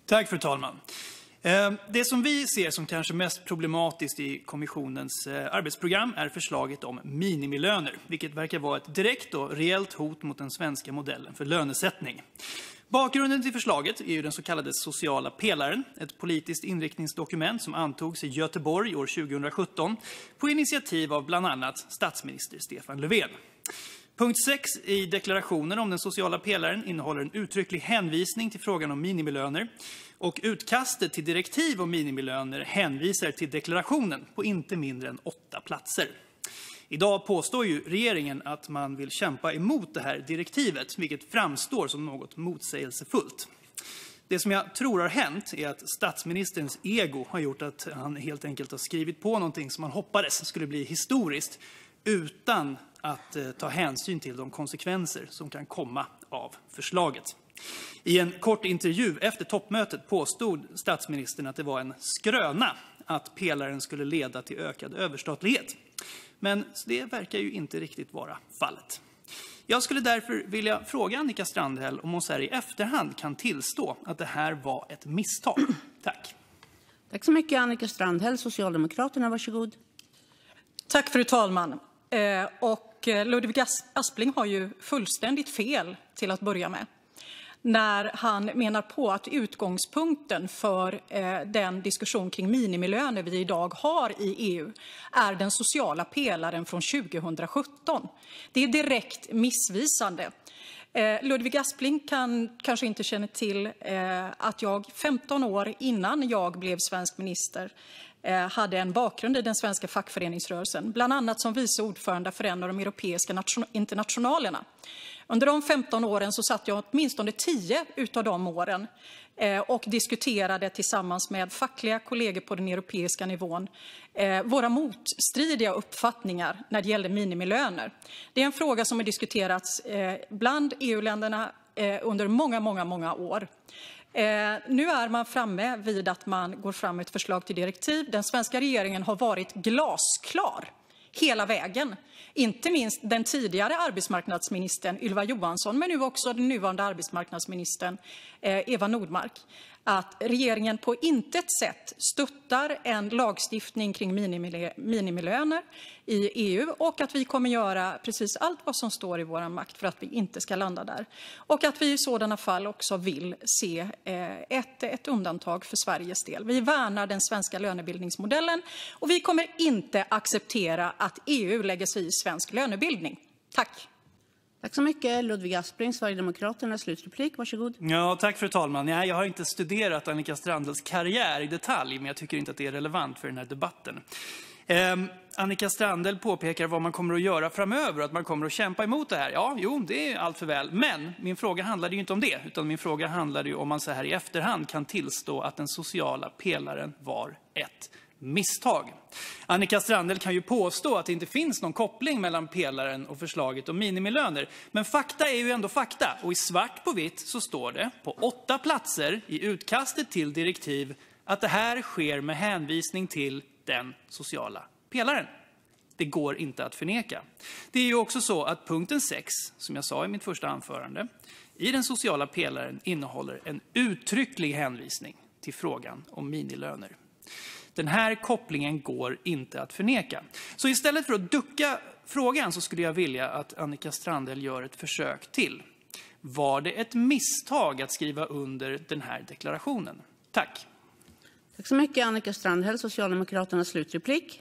Tack, fru talman. Det som vi ser som kanske mest problematiskt i kommissionens arbetsprogram är förslaget om minimilöner, vilket verkar vara ett direkt och reellt hot mot den svenska modellen för lönesättning. Bakgrunden till förslaget är ju den så kallade sociala pelaren, ett politiskt inriktningsdokument som antogs i Göteborg år 2017 på initiativ av bland annat statsminister Stefan Löfven. Punkt 6 i deklarationen om den sociala pelaren innehåller en uttrycklig hänvisning till frågan om minimilöner, och utkastet till direktiv om minimilöner hänvisar till deklarationen på inte mindre än 8 platser. Idag påstår ju regeringen att man vill kämpa emot det här direktivet, vilket framstår som något motsägelsefullt. Det som jag tror har hänt är att statsministerns ego har gjort att han helt enkelt har skrivit på någonting som man hoppades skulle bli historiskt utan att ta hänsyn till de konsekvenser som kan komma av förslaget. I en kort intervju efter toppmötet påstod statsministern att det var en skröna att pelaren skulle leda till ökad överstatlighet. Men det verkar ju inte riktigt vara fallet. Jag skulle därför vilja fråga Annika Strandhäll om hon så här i efterhand kan tillstå att det här var ett misstag. Tack. Tack så mycket, Annika Strandhäll, Socialdemokraterna. Varsågod. Tack, fru talman. Ludvig Aspling har ju fullständigt fel till att börja med, när han menar på att utgångspunkten för den diskussion kring minimilöner vi idag har i EU är den sociala pelaren från 2017. Det är direkt missvisande. Ludvig Aspling kanske inte känner till att jag 15 år innan jag blev svensk minister hade en bakgrund i den svenska fackföreningsrörelsen, bland annat som vice ordförande för en av de europeiska internationalerna. Under de 15 åren så satt jag åtminstone 10 utav de åren och diskuterade tillsammans med fackliga kollegor på den europeiska nivån våra motstridiga uppfattningar när det gäller minimilöner. Det är en fråga som har diskuterats bland EU-länderna under många år. Nu är man framme vid att man går fram med ett förslag till direktiv. Den svenska regeringen har varit glasklar hela vägen. Inte minst den tidigare arbetsmarknadsministern Ylva Johansson, men nu också den nuvarande arbetsmarknadsministern Eva Nordmark, att regeringen på intet sätt stöttar en lagstiftning kring minimilöner i EU, och att vi kommer göra precis allt vad som står i vår makt för att vi inte ska landa där. Och att vi i sådana fall också vill se ett undantag för Sveriges del. Vi värnar den svenska lönebildningsmodellen och vi kommer inte acceptera att EU lägger sig i svensk lönebildning. Tack. Tack så mycket. Ludvig Aspling, Sverigedemokraterna, slutreplik. Varsågod. Ja, tack fru talman. Jag har inte studerat Annika Strandhälls karriär i detalj, men jag tycker inte att det är relevant för den här debatten. Annika Strandhäll påpekar vad man kommer att göra framöver, att man kommer att kämpa emot det här. Ja, det är allt för väl. Men min fråga handlade ju inte om det, utan min fråga handlade ju om man så här i efterhand kan tillstå att den sociala pelaren var ett misstag. Annika Strandhäll kan ju påstå att det inte finns någon koppling mellan pelaren och förslaget om minimilöner. Men fakta är ju ändå fakta. Och i svart på vitt så står det på 8 platser i utkastet till direktiv att det här sker med hänvisning till den sociala pelaren. Det går inte att förneka. Det är ju också så att punkten 6, som jag sa i mitt första anförande, i den sociala pelaren innehåller en uttrycklig hänvisning till frågan om minilöner. Den här kopplingen går inte att förneka. Så istället för att ducka frågan så skulle jag vilja att Annika Strandhäll gör ett försök till. Var det ett misstag att skriva under den här deklarationen? Tack. Tack så mycket, Annika Strandhäll, Socialdemokraternas slutreplik.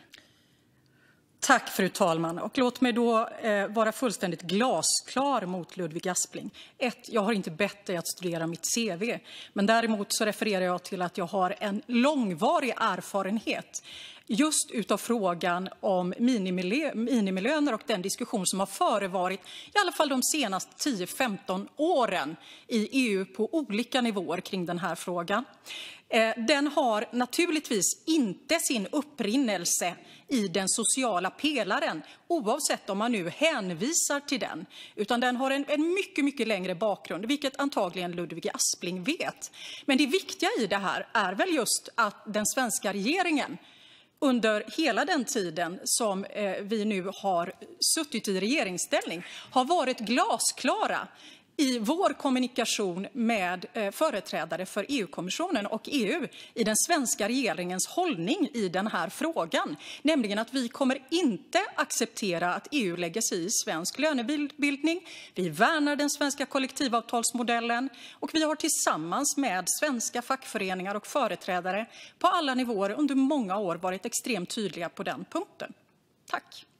Tack, fru talman. Och låt mig då vara fullständigt glasklar mot Ludvig Aspling. Jag har inte bett dig att studera mitt CV, men däremot så refererar jag till att jag har en långvarig erfarenhet just utav frågan om minimilöner och den diskussion som har förevarit i alla fall de senaste 10-15 åren i EU på olika nivåer kring den här frågan. Den har naturligtvis inte sin upprinnelse i den sociala pelaren, oavsett om man nu hänvisar till den, utan den har en mycket längre bakgrund, vilket antagligen Ludvig Aspling vet. Men det viktiga i det här är väl just att den svenska regeringen under hela den tiden som vi nu har suttit i regeringsställning har varit glasklara i vår kommunikation med företrädare för EU-kommissionen och EU i den svenska regeringens hållning i den här frågan. Nämligen att vi kommer inte acceptera att EU lägger sig i svensk lönebildning. Vi värnar den svenska kollektivavtalsmodellen och vi har tillsammans med svenska fackföreningar och företrädare på alla nivåer under många år varit extremt tydliga på den punkten. Tack.